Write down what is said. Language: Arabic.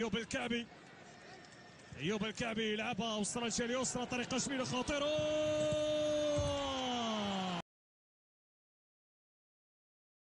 ايوب الكعبي، ايوب الكعبي يلعبها وسط الرجل اليسرى طريقه جميله خطيره.